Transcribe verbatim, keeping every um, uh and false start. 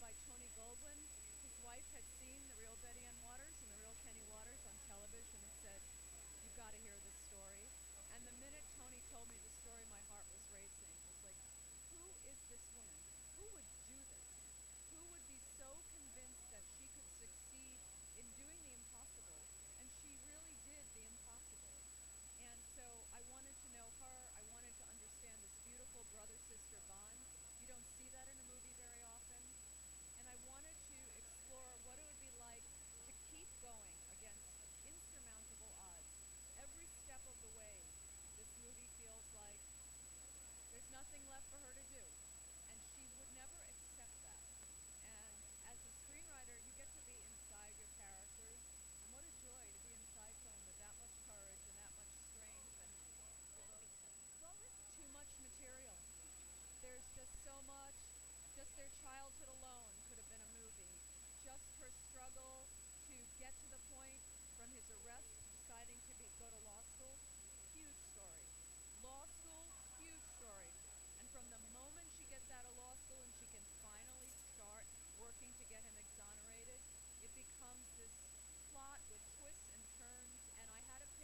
by Tony Goldwyn. His wife had seen The Real Betty Ann Waters and The Real Kenny Waters on television and said, "You got to hear this story." And the minute Tony told me the story, my heart was racing. It was like, who is this woman? Who would do this? Who would be so convinced that she could succeed in doing the impossible? And she really did the impossible. And so I wanted to know her. I wanted to understand this beautiful brother-sister bond. You don't see that in a movie very often. And I wanted to explore what it would be like to keep going against insurmountable odds. Every step of the way, this movie feels like there's nothing left for her to do. And she would never accept that. And as a screenwriter, you get to be inside your characters. And what a joy to be inside someone with that much courage and that much strength and devotion. Well, there's too much material. There's just so much. Just their childhood alone could have been a movie. Just her struggle to get to the point from his arrest to deciding to be, go to law school. Huge story. Law school, huge story. And from the moment she gets out of law school and she can finally start working to get him exonerated, it becomes this plot with twists and turns. And I had a